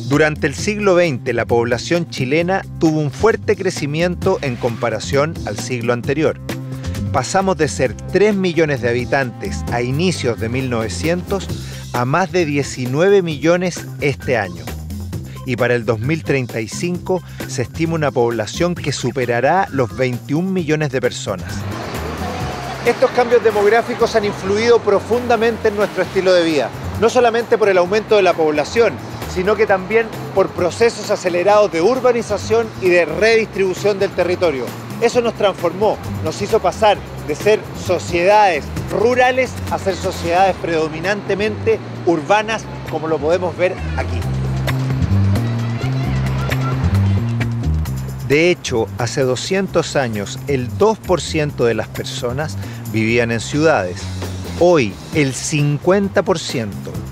Durante el siglo XX, la población chilena tuvo un fuerte crecimiento en comparación al siglo anterior. Pasamos de ser 3 millones de habitantes a inicios de 1900 a más de 19 millones este año. Y para el 2035 se estima una población que superará los 21 millones de personas. Estos cambios demográficos han influido profundamente en nuestro estilo de vida, no solamente por el aumento de la población, sino que también por procesos acelerados de urbanización y de redistribución del territorio. Eso nos transformó, nos hizo pasar de ser sociedades rurales a ser sociedades predominantemente urbanas, como lo podemos ver aquí. De hecho, hace 200 años, el 2% de las personas vivían en ciudades. Hoy, el 50%.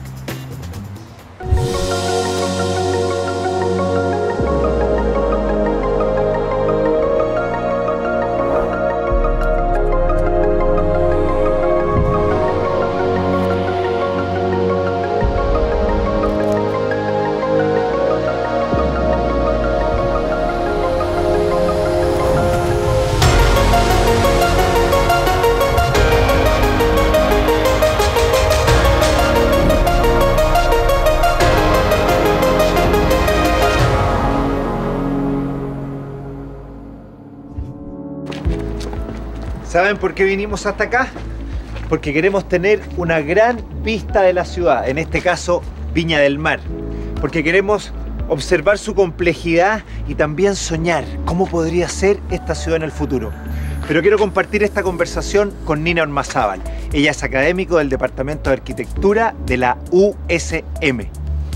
¿Saben por qué vinimos hasta acá? Porque queremos tener una gran vista de la ciudad, en este caso Viña del Mar. Porque queremos observar su complejidad y también soñar cómo podría ser esta ciudad en el futuro. Pero quiero compartir esta conversación con Nina Ormazábal. Ella es académico del Departamento de Arquitectura de la USM.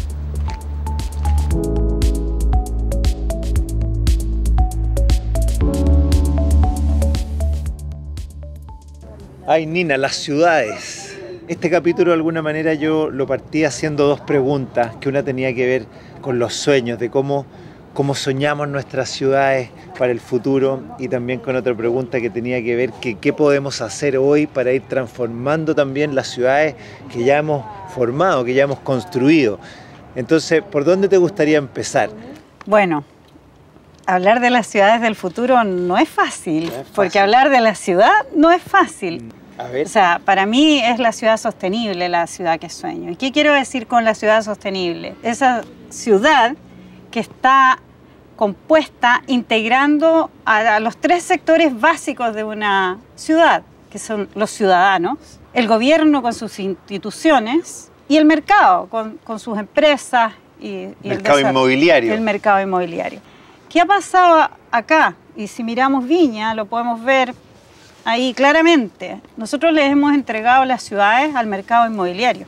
Ay, Nina, las ciudades. Este capítulo de alguna manera yo lo partí haciendo dos preguntas, que una tenía que ver con los sueños, de cómo soñamos nuestras ciudades para el futuro, y también con otra pregunta que tenía que ver que qué podemos hacer hoy para ir transformando también las ciudades que ya hemos formado, que ya hemos construido. Entonces, ¿por dónde te gustaría empezar? Bueno, hablar de las ciudades del futuro no es fácil, porque hablar de la ciudad no es fácil. A ver. O sea, para mí es la ciudad sostenible, la ciudad que sueño. ¿Y qué quiero decir con la ciudad sostenible? Esa ciudad que está compuesta integrando a los tres sectores básicos de una ciudad, que son los ciudadanos, el gobierno con sus instituciones y el mercado con sus empresas y mercado inmobiliario. El mercado inmobiliario. ¿Qué ha pasado acá? Y si miramos Viña, lo podemos ver ahí claramente. Nosotros les hemos entregado las ciudades al mercado inmobiliario.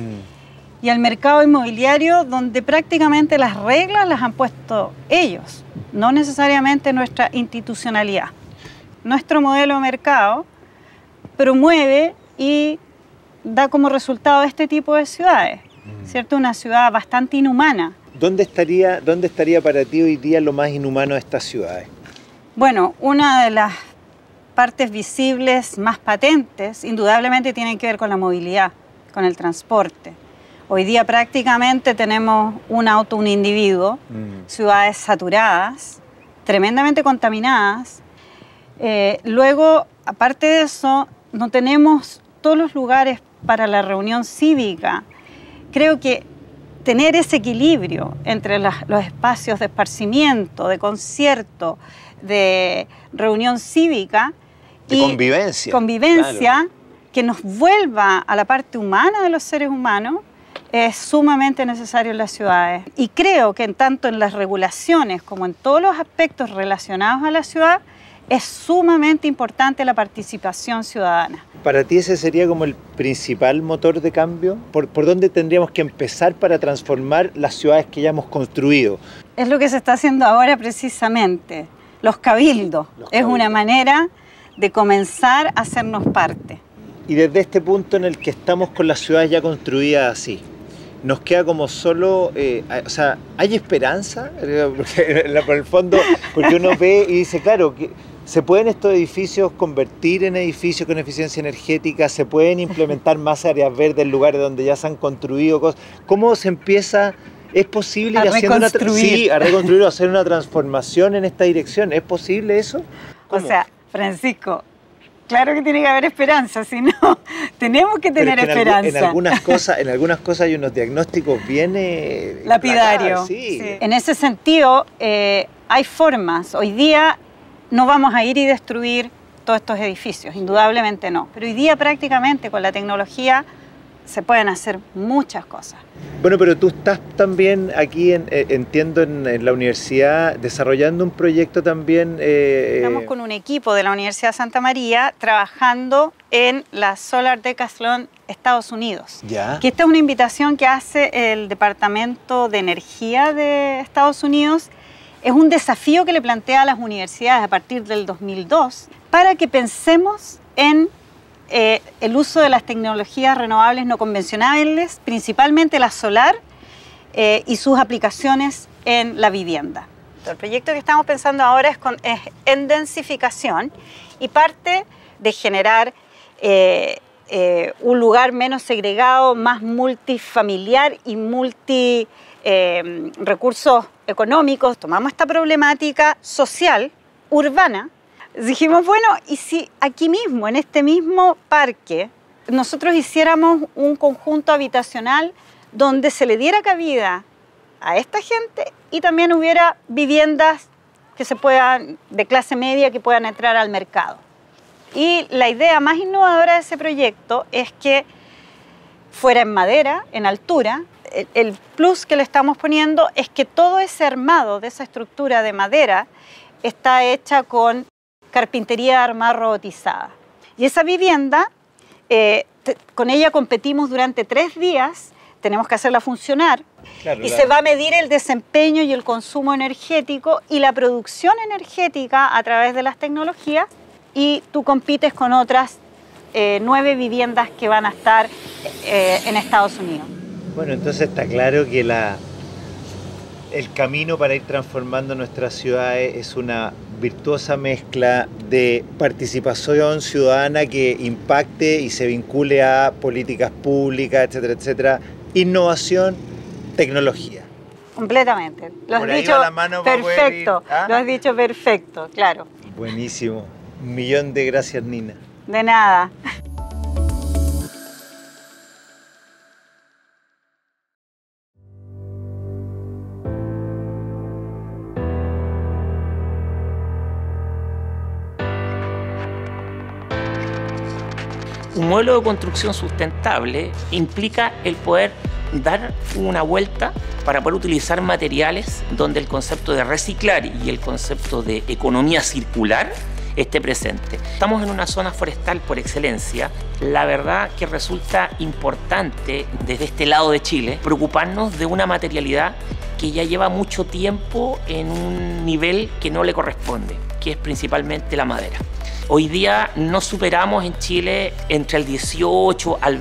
Y al mercado inmobiliario donde prácticamente las reglas las han puesto ellos, no necesariamente nuestra institucionalidad. Nuestro modelo de mercado promueve y da como resultado este tipo de ciudades, ¿cierto? Una ciudad bastante inhumana. ¿Dónde estaría para ti hoy día lo más inhumano de estas ciudades? Bueno, una de las partes visibles más patentes indudablemente tienen que ver con la movilidad, con el transporte. Hoy día prácticamente tenemos un auto, un individuo, ciudades saturadas, tremendamente contaminadas. Luego, aparte de eso, no tenemos todos los lugares para la reunión cívica. Creo que tener ese equilibrio entre los espacios de esparcimiento, de concierto, de reunión cívica y convivencia, claro, que nos vuelva a la parte humana de los seres humanos, es sumamente necesario en las ciudades. Y creo que tanto en las regulaciones como en todos los aspectos relacionados a la ciudad, es sumamente importante la participación ciudadana. ¿Para ti ese sería como el principal motor de cambio? ¿Por dónde tendríamos que empezar para transformar las ciudades que ya hemos construido? Es lo que se está haciendo ahora precisamente. Los cabildos. Es una manera de comenzar a hacernos parte. Y desde este punto en el que estamos con las ciudades ya construidas así, nos queda como solo, o sea, ¿hay esperanza? Porque, por el fondo, porque uno ve y dice, claro, que ¿se pueden estos edificios convertir en edificios con eficiencia energética? ¿Se pueden implementar más áreas verdes en lugares donde ya se han construido cosas? ¿Cómo se empieza ¿Es posible A ir haciendo reconstruir. a reconstruir o hacer una transformación en esta dirección? ¿Es posible eso? O sea, Francisco, claro que tiene que haber esperanza, si no, tenemos que tener esperanza. En algunas cosas hay unos diagnósticos bien lapidarios. Sí. Sí. En ese sentido, hay formas. Hoy día no vamos a ir y destruir todos estos edificios, indudablemente no. Pero hoy día prácticamente con la tecnología se pueden hacer muchas cosas. Bueno, pero tú estás también aquí, entiendo, en la universidad, desarrollando un proyecto también. Estamos con un equipo de la Universidad de Santa María trabajando en la Solar Decathlon Estados Unidos. Ya. Que esta es una invitación que hace el Departamento de Energía de Estados Unidos. Es un desafío que le plantea a las universidades a partir del 2002 para que pensemos en el uso de las tecnologías renovables no convencionales, principalmente la solar y sus aplicaciones en la vivienda. El proyecto que estamos pensando ahora es en densificación y parte de generar un lugar menos segregado, más multifamiliar y recursos económicos. Tomamos esta problemática social, urbana. Dijimos, bueno, ¿y si aquí mismo, en este mismo parque, nosotros hiciéramos un conjunto habitacional donde se le diera cabida a esta gente y también hubiera viviendas que de clase media que puedan entrar al mercado? Y la idea más innovadora de ese proyecto es que fuera en madera, en altura. El plus que le estamos poniendo es que todo ese armado de esa estructura de madera está hecha con carpintería de armado robotizada. Y esa vivienda, con ella competimos durante 3 días, tenemos que hacerla funcionar, claro, y se va a medir el desempeño y el consumo energético y la producción energética a través de las tecnologías, y tú compites con otras 9 viviendas que van a estar en Estados Unidos. Bueno, entonces está claro que el camino para ir transformando nuestras ciudades es una virtuosa mezcla de participación ciudadana que impacte y se vincule a políticas públicas, etcétera, etcétera, innovación, tecnología. Completamente. Lo has dicho perfecto, lo has dicho perfecto, claro. Buenísimo. 1.000.000 de gracias, Nina. De nada. Un modelo de construcción sustentable implica el poder dar una vuelta para poder utilizar materiales donde el concepto de reciclar y el concepto de economía circular esté presente. Estamos en una zona forestal por excelencia. La verdad que resulta importante desde este lado de Chile preocuparnos de una materialidad que ya lleva mucho tiempo en un nivel que no le corresponde, que es principalmente la madera. Hoy día no superamos en Chile entre el 18 al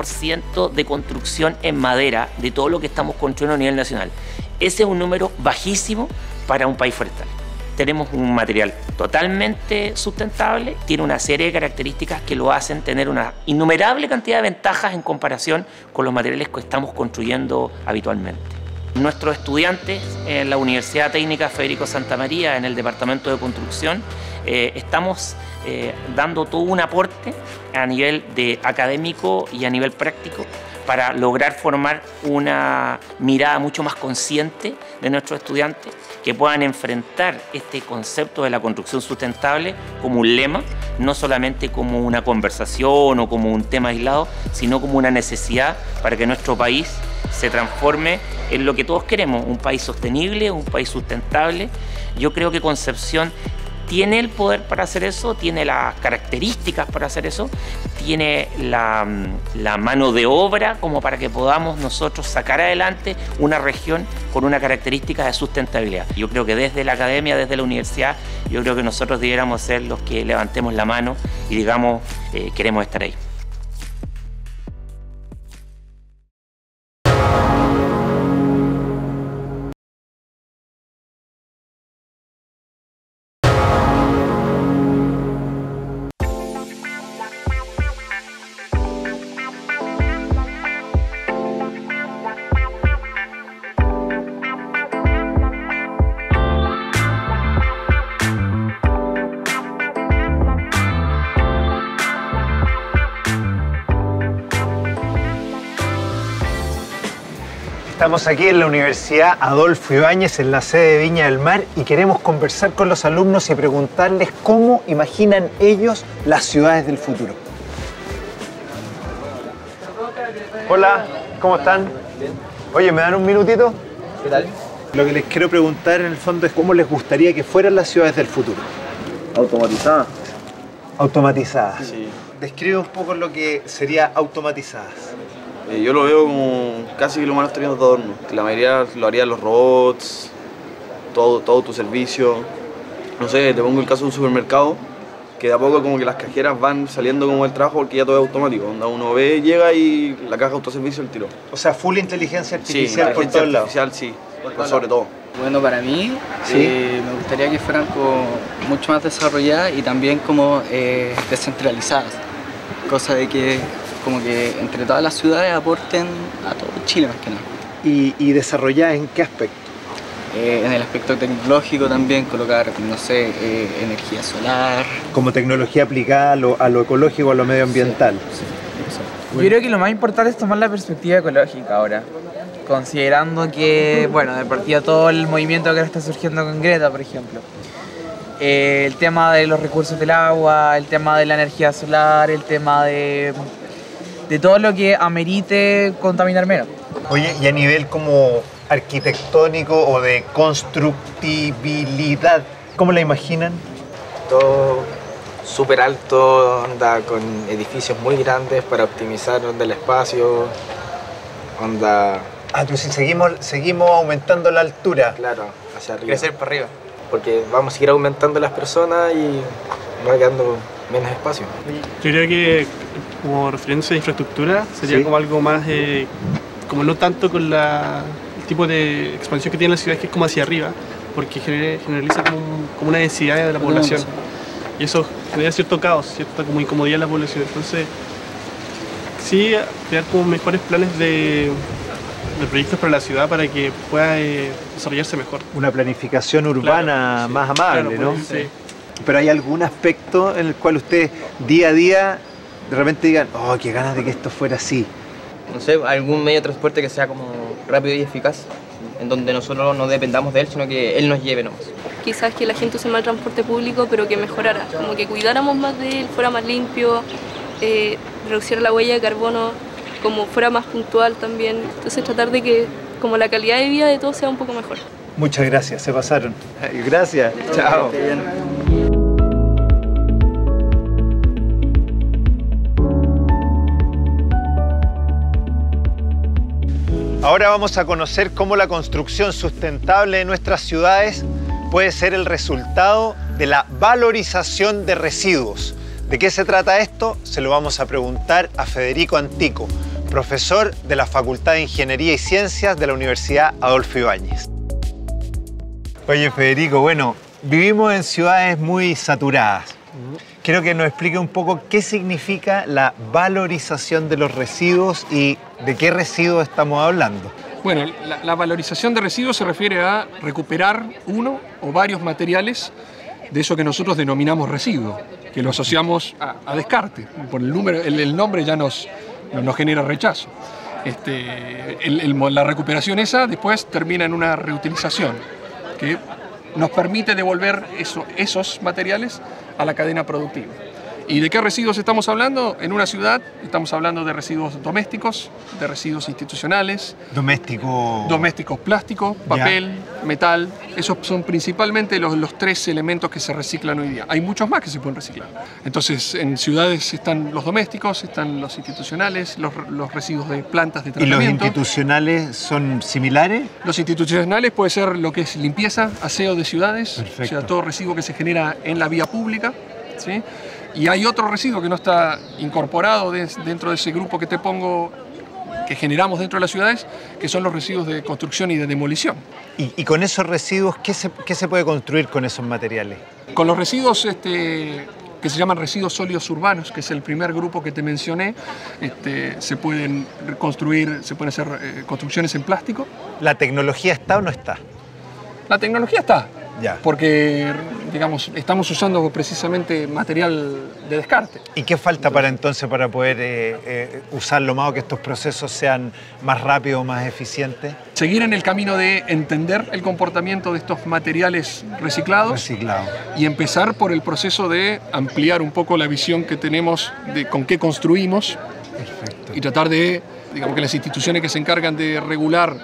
20% de construcción en madera de todo lo que estamos construyendo a nivel nacional. Ese es un número bajísimo para un país forestal. Tenemos un material totalmente sustentable, tiene una serie de características que lo hacen tener una innumerable cantidad de ventajas en comparación con los materiales que estamos construyendo habitualmente. Nuestros estudiantes en la Universidad Técnica Federico Santa María, en el Departamento de Construcción, estamos dando todo un aporte a nivel académico y a nivel práctico para lograr formar una mirada mucho más consciente de nuestros estudiantes, que puedan enfrentar este concepto de la construcción sustentable como un lema, no solamente como una conversación o como un tema aislado, sino como una necesidad para que nuestro país se transforme en lo que todos queremos, un país sostenible, un país sustentable. Yo creo que Concepción tiene el poder para hacer eso, tiene las características para hacer eso, tiene la mano de obra como para que podamos nosotros sacar adelante una región con una característica de sustentabilidad. Yo creo que desde la academia, desde la universidad, yo creo que nosotros debiéramos ser los que levantemos la mano y digamos, queremos estar ahí. Estamos aquí en la Universidad Adolfo Ibáñez, en la sede de Viña del Mar, y queremos conversar con los alumnos y preguntarles cómo imaginan ellos las ciudades del futuro. Hola, ¿cómo están? Bien. Oye, ¿me dan un minutito? ¿Qué tal? Lo que les quiero preguntar en el fondo es cómo les gustaría que fueran las ciudades del futuro. Automatizadas. Automatizadas. Sí. Describe un poco lo que sería automatizadas. Yo lo veo como casi que lo humano estaría de adorno. La mayoría lo harían los robots, todo tu servicio. No sé, te pongo el caso de un supermercado, que de a poco como que las cajeras van saliendo como del trabajo porque ya todo es automático. Donde uno ve, llega y la caja autoservicio el tiro. O sea, full inteligencia artificial Sí, por inteligencia todos lados. artificial, sí, por sobre todo. Bueno, para mí me gustaría que fueran como mucho más desarrolladas y también como descentralizadas. Cosa de que como que entre todas las ciudades aporten a todo Chile más que nada. ¿Y desarrolladas en qué aspecto? En el aspecto tecnológico también colocar, no sé, energía solar. Como tecnología aplicada a lo ecológico, a lo medioambiental. Sí, exacto. Yo creo que lo más importante es tomar la perspectiva ecológica ahora, considerando que, bueno, de partida todo el movimiento que ahora está surgiendo con Greta, por ejemplo. El tema de los recursos del agua, el tema de la energía solar, el tema de todo lo que amerite contaminar menos. Oye, y a nivel como arquitectónico o de constructibilidad, ¿cómo la imaginan? Todo súper alto, onda con edificios muy grandes para optimizar onda el espacio, onda... Ah, pero si seguimos aumentando la altura. Claro, hacia arriba. Crecer para arriba. Porque vamos a seguir aumentando las personas y va quedando menos espacio. Yo creo que como referencia a infraestructura sería como algo más, como no tanto con el tipo de expansión que tiene la ciudad, que es como hacia arriba, porque generaliza como una densidad de la población. Y eso genera cierto caos, cierta como incomodidad en la población. Entonces, sí, crear como mejores planes de proyectos para la ciudad para que pueda desarrollarse mejor. Una planificación urbana más amable, claro, ¿no? Sí. Pero ¿hay algún aspecto en el cual ustedes día a día de repente digan, oh, qué ganas de que esto fuera así? No sé, algún medio de transporte que sea como rápido y eficaz, en donde nosotros no dependamos de él, sino que él nos lleve nomás. Quizás que la gente use más el transporte público, pero que mejorara, como que cuidáramos más de él, fuera más limpio, reduciera la huella de carbono, como fuera más puntual también. Entonces tratar de que como la calidad de vida de todos sea un poco mejor. Muchas gracias, se pasaron. Gracias, chao. Ahora vamos a conocer cómo la construcción sustentable de nuestras ciudades puede ser el resultado de la valorización de residuos. ¿De qué se trata esto? Se lo vamos a preguntar a Federico Antico, profesor de la Facultad de Ingeniería y Ciencias de la Universidad Adolfo Ibáñez. Oye, Federico, bueno, vivimos en ciudades muy saturadas. Quiero que nos explique un poco qué significa la valorización de los residuos y de qué residuos estamos hablando. Bueno, la valorización de residuos se refiere a recuperar uno o varios materiales de eso que nosotros denominamos residuo, que lo asociamos a descarte. Por el nombre ya nos genera rechazo. La recuperación esa después termina en una reutilización, que nos permite devolver esos materiales a la cadena productiva. ¿Y de qué residuos estamos hablando? En una ciudad estamos hablando de residuos domésticos, de residuos institucionales. Domésticos plásticos, papel, metal. Esos son principalmente los tres elementos que se reciclan hoy día. Hay muchos más que se pueden reciclar. Entonces, en ciudades están los domésticos, están los institucionales, los residuos de plantas de tratamiento. ¿Y los institucionales son similares? Los institucionales puede ser lo que es limpieza, aseo de ciudades, perfecto, o sea, todo residuo que se genera en la vía pública, ¿sí? Y hay otro residuo que no está incorporado dentro de ese grupo que te pongo, que generamos dentro de las ciudades, que son los residuos de construcción y de demolición. ¿Y con esos residuos qué se puede construir con esos materiales? Con los residuos que se llaman residuos sólidos urbanos, que es el primer grupo que te mencioné, se pueden construir, se pueden hacer construcciones en plástico. ¿La tecnología está o no está? La tecnología está. Ya. Porque, digamos, estamos usando precisamente material de descarte. ¿Y qué falta para poder usarlo más o que estos procesos sean más rápidos, más eficientes? Seguir en el camino de entender el comportamiento de estos materiales reciclados. Y empezar por el proceso de ampliar un poco la visión que tenemos de con qué construimos. Perfecto. Y tratar de, digamos, que las instituciones que se encargan de regular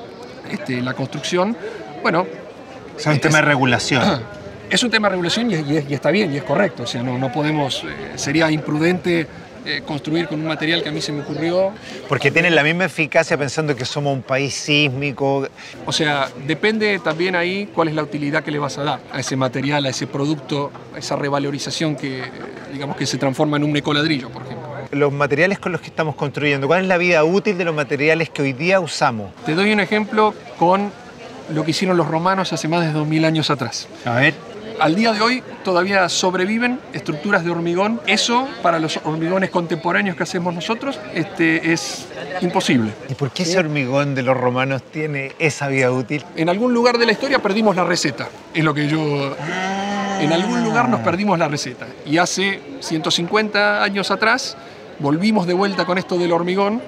la construcción, bueno... Es un tema de regulación. Es un tema de regulación y está bien y es correcto. O sea, no podemos, sería imprudente construir con un material que a mí se me ocurrió. Porque tienen la misma eficacia pensando que somos un país sísmico. O sea, depende también ahí cuál es la utilidad que le vas a dar a ese material, a ese producto, a esa revalorización que, digamos, que se transforma en un ecoladrillo, por ejemplo. Los materiales con los que estamos construyendo, ¿cuál es la vida útil de los materiales que hoy día usamos? Te doy un ejemplo con lo que hicieron los romanos hace más de 2000 años atrás. A ver. Al día de hoy todavía sobreviven estructuras de hormigón. Eso, para los hormigones contemporáneos que hacemos nosotros, es imposible. ¿Y por qué ese hormigón de los romanos tiene esa vida útil? En algún lugar de la historia perdimos la receta. Es lo que yo... En algún lugar nos perdimos la receta. Y hace 150 años atrás volvimos de vuelta con esto del hormigón.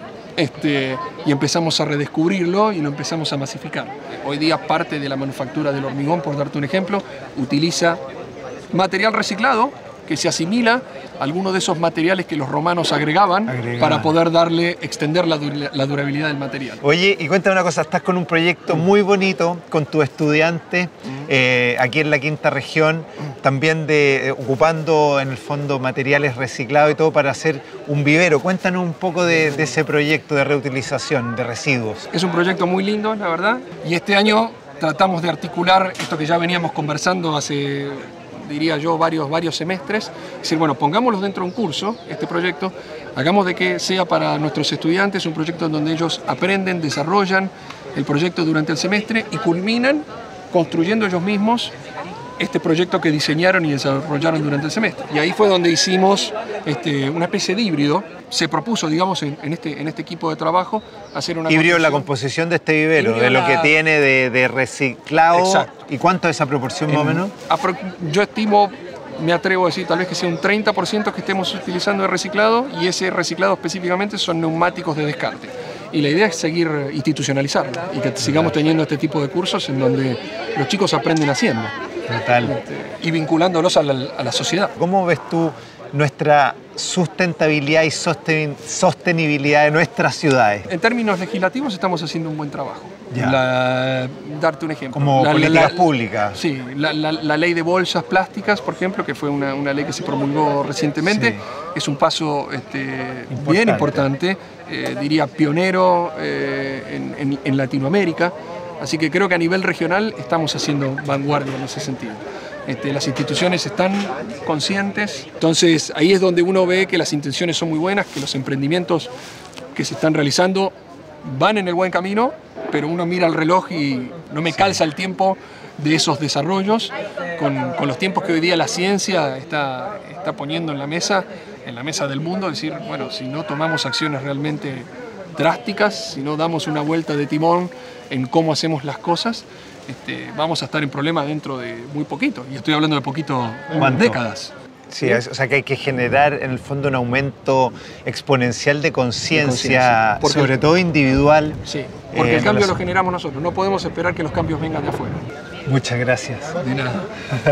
Y empezamos a redescubrirlo y lo empezamos a masificar. Hoy día parte de la manufactura del hormigón, por darte un ejemplo, utiliza material reciclado que se asimila a algunos de esos materiales que los romanos agregaban para poder extender la durabilidad del material. Oye, y cuéntame una cosa, estás con un proyecto muy bonito con tus estudiantes aquí en la quinta región, también ocupando en el fondo materiales reciclados y todo para hacer un vivero. Cuéntanos un poco de ese proyecto de reutilización de residuos. Es un proyecto muy lindo, la verdad, y este año tratamos de articular esto que ya veníamos conversando hace, diría yo, varios semestres. Es decir, bueno, pongámoslos dentro de un curso, este proyecto, hagamos de que sea para nuestros estudiantes un proyecto en donde ellos aprenden, desarrollan el proyecto durante el semestre y culminan construyendo ellos mismos este proyecto que diseñaron y desarrollaron durante el semestre. Y ahí fue donde hicimos una especie de híbrido. Se propuso, digamos, en este equipo de trabajo, hacer una híbrido en la composición de este vivero, de lo que tiene de reciclado. Exacto. ¿Y cuánto es esa proporción más o menos? Yo estimo, me atrevo a decir, tal vez que sea un 30% que estemos utilizando de reciclado, y ese reciclado específicamente son neumáticos de descarte. Y la idea es seguir institucionalizarlo y que sigamos teniendo este tipo de cursos en donde los chicos aprenden haciendo. Total. Y vinculándolos a la sociedad. ¿Cómo ves tú nuestra sustentabilidad y sostenibilidad de nuestras ciudades? En términos legislativos estamos haciendo un buen trabajo. Darte un ejemplo. Como políticas públicas. Sí, la ley de bolsas plásticas, por ejemplo, que fue una ley que se promulgó recientemente, es un paso bien importante, diría pionero en Latinoamérica. Así que creo que a nivel regional estamos haciendo vanguardia en ese sentido. Las instituciones están conscientes, entonces ahí es donde uno ve que las intenciones son muy buenas, que los emprendimientos que se están realizando van en el buen camino, pero uno mira el reloj y no me calza el tiempo de esos desarrollos con los tiempos que hoy día la ciencia está poniendo en la mesa del mundo. Es decir, bueno, si no tomamos acciones realmente drásticas, si no damos una vuelta de timón en cómo hacemos las cosas, vamos a estar en problemas dentro de muy poquito. Y estoy hablando de poquito, décadas. Sí, o sea que hay que generar en el fondo un aumento exponencial de conciencia, sobre todo individual. Sí, porque el cambio lo generamos nosotros, no podemos esperar que los cambios vengan de afuera. Muchas gracias. De nada.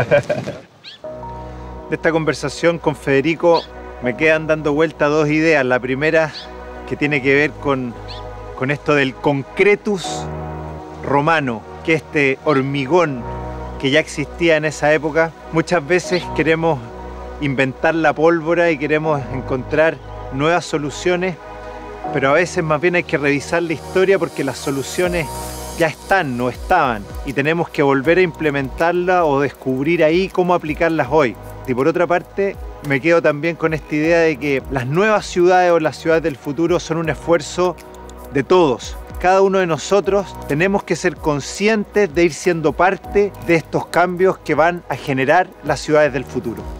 De esta conversación con Federico me quedan dando vuelta dos ideas. La primera, que tiene que ver con esto del concretus romano, que este hormigón que ya existía en esa época. Muchas veces queremos inventar la pólvora y queremos encontrar nuevas soluciones, pero a veces más bien hay que revisar la historia porque las soluciones ya están, no estaban, y tenemos que volver a implementarlas o descubrir ahí cómo aplicarlas hoy. Y por otra parte, me quedo también con esta idea de que las nuevas ciudades o las ciudades del futuro son un esfuerzo de todos. Cada uno de nosotros tenemos que ser conscientes de ir siendo parte de estos cambios que van a generar las ciudades del futuro.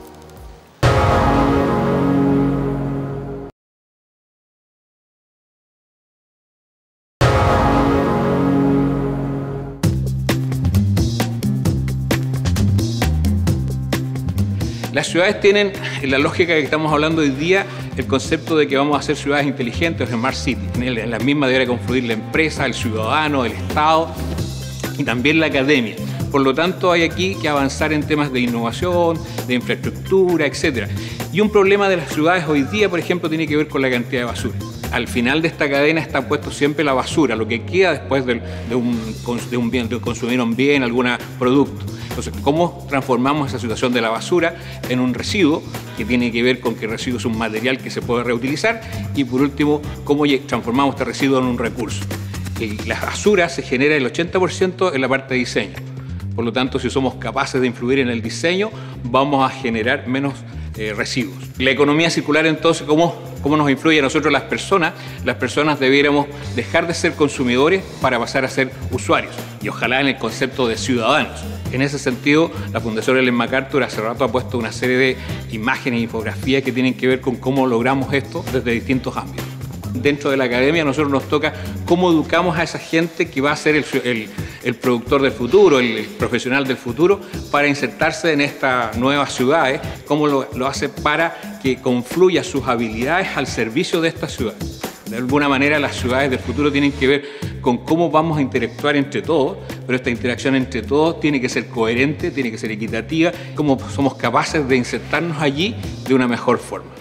Las ciudades tienen, en la lógica que estamos hablando hoy día, el concepto de que vamos a hacer ciudades inteligentes, Smart City. En la misma debería confluir la empresa, el ciudadano, el Estado y también la academia. Por lo tanto, hay aquí que avanzar en temas de innovación, de infraestructura, etc. Y un problema de las ciudades hoy día, por ejemplo, tiene que ver con la cantidad de basura. Al final de esta cadena está puesto siempre la basura, lo que queda después de consumir un bien, algún producto. Entonces, ¿cómo transformamos esa situación de la basura en un residuo que tiene que ver con que el residuo es un material que se puede reutilizar? Y por último, ¿cómo transformamos este residuo en un recurso? La basura se genera el 80% en la parte de diseño. Por lo tanto, si somos capaces de influir en el diseño, vamos a generar menos residuos. La economía circular, entonces, ¿cómo nos influye a nosotros las personas? Las personas debiéramos dejar de ser consumidores para pasar a ser usuarios, y ojalá en el concepto de ciudadanos. En ese sentido, la Fundación Ellen MacArthur hace rato ha puesto una serie de imágenes e infografías que tienen que ver con cómo logramos esto desde distintos ámbitos. Dentro de la academia a nosotros nos toca cómo educamos a esa gente que va a ser el productor del futuro, el profesional del futuro, para insertarse en estas nuevas ciudades, cómo lo hace para que confluya sus habilidades al servicio de estas ciudades. De alguna manera las ciudades del futuro tienen que ver con cómo vamos a interactuar entre todos, pero esta interacción entre todos tiene que ser coherente, tiene que ser equitativa, cómo somos capaces de insertarnos allí de una mejor forma.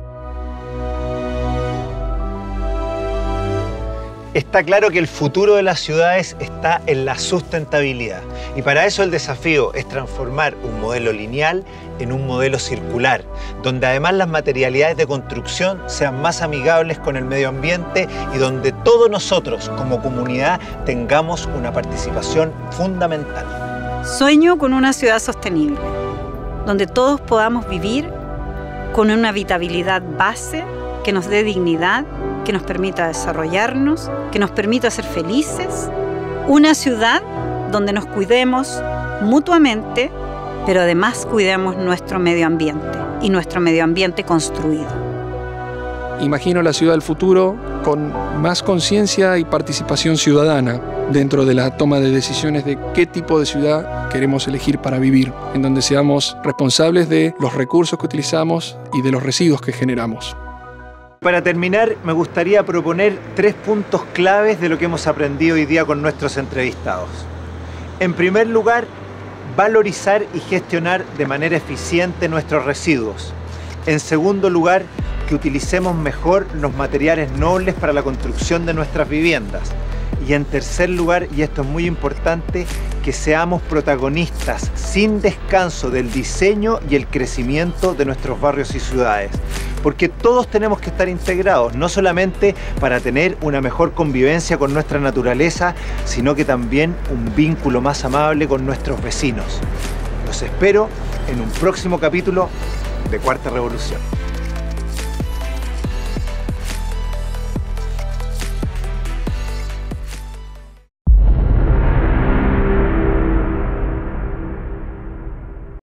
Está claro que el futuro de las ciudades está en la sustentabilidad y para eso el desafío es transformar un modelo lineal en un modelo circular, donde además las materialidades de construcción sean más amigables con el medio ambiente y donde todos nosotros como comunidad tengamos una participación fundamental. Sueño con una ciudad sostenible, donde todos podamos vivir con una habitabilidad base que nos dé dignidad, que nos permita desarrollarnos, que nos permita ser felices. Una ciudad donde nos cuidemos mutuamente, pero además cuidemos nuestro medio ambiente y nuestro medio ambiente construido. Imagino la ciudad del futuro con más conciencia y participación ciudadana dentro de la toma de decisiones de qué tipo de ciudad queremos elegir para vivir, en donde seamos responsables de los recursos que utilizamos y de los residuos que generamos. Para terminar, me gustaría proponer 3 puntos claves de lo que hemos aprendido hoy día con nuestros entrevistados. En primer lugar, valorizar y gestionar de manera eficiente nuestros residuos. En segundo lugar, que utilicemos mejor los materiales nobles para la construcción de nuestras viviendas. Y en tercer lugar, y esto es muy importante, que seamos protagonistas sin descanso del diseño y el crecimiento de nuestros barrios y ciudades. Porque todos tenemos que estar integrados, no solamente para tener una mejor convivencia con nuestra naturaleza, sino que también un vínculo más amable con nuestros vecinos. Los espero en un próximo capítulo de Cuarta Revolución.